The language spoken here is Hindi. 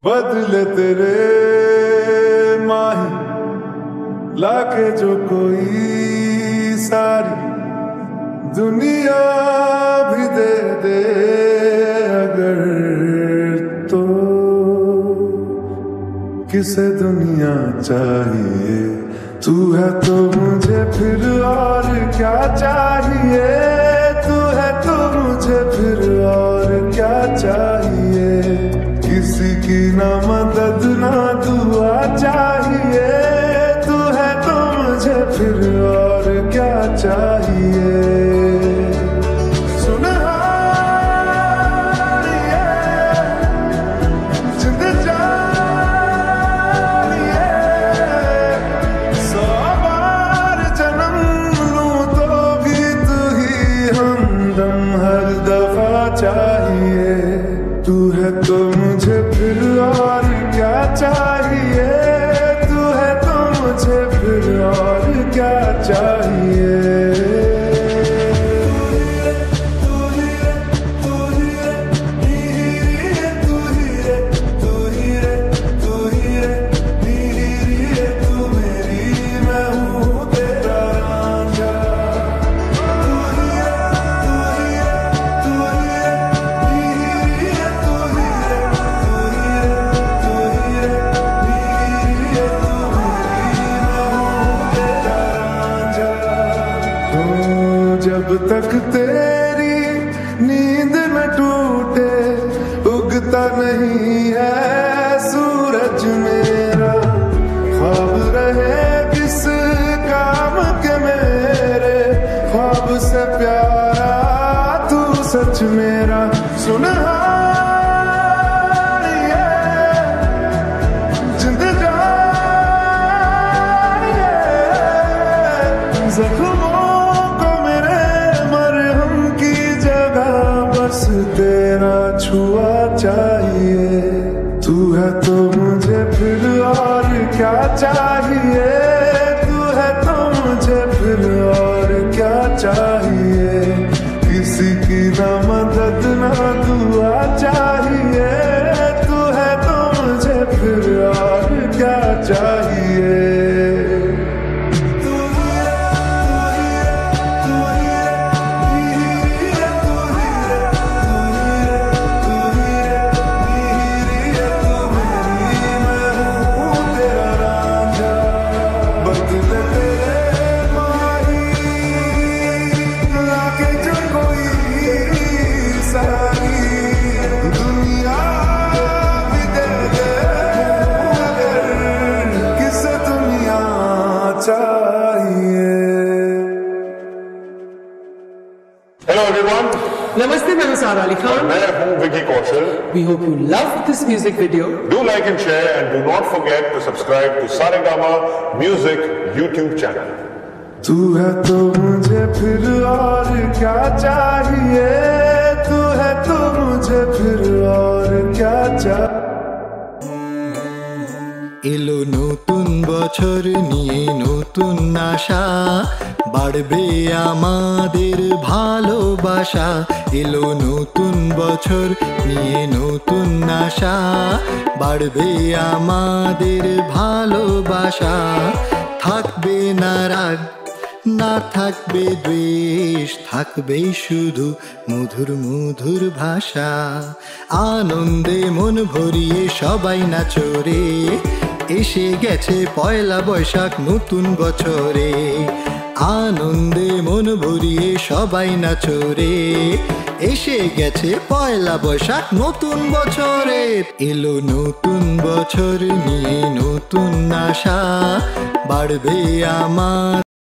बदले तेरे माही लाके जो कोई सारी दुनिया भी दे दे अगर तो किसे दुनिया चाहिए। तू है तो मुझे फिर और क्या चाहिए। तू है तो मुझे फिर और क्या चाहिए। किसी की ना मदद ना दुआ चाहिए। तू है तो मुझे फिर और क्या चाहिए। चाहिए तू है तो मुझे फिर और क्या चाहिए। तू है तो मुझे फिर और क्या चाहिए। जब तक तेरी नींद न टूटे उगता नहीं है सूरज मेरा। ख्वाब रहे किस काम के मेरे ख्वाब से प्यारा तू सच मेरा। सुन तेरा छुआ चाहिए। तू है तो मुझे फिर और क्या चाहिए। तू है तो मुझे फिर और क्या चाहिए। किसी की ना मदद ना दुआ चाहिए। तू है तो मुझे फिर और क्या चाहिए। Hello everyone. Namaste, मैं सारा अली खान। मैं हूँ Vicky Kaushal. We hope you love this music video. Do like and share and do not forget to subscribe to Saregama Music YouTube channel. तू है तो मुझे फिर और क्या चाहिए। तू है तो मुझे फिर और क्या चाहिए। এলো নতুন বছর নিয়ে নতুন আশা বাড়বে আমাদের ভালোবাসা। এলো নতুন বছর নিয়ে নতুন আশা বাড়বে আমাদের ভালোবাসা। থাকবে না রাগ না থাকবে দ্বেষ থাকবে শুধু মধুর মধুর ভাষা। আনন্দে মন ভরিয়ে সবাই নাচরে এসে গেছে পয়লা বৈশাখ নতুন বছরে। আনন্দে মন ভরিয়ে সবাই নাচরে এসে গেছে পয়লা বৈশাখ নতুন বছরে। এলো নতুন বছর নিয়ে নতুন আশা বাড়বে আমার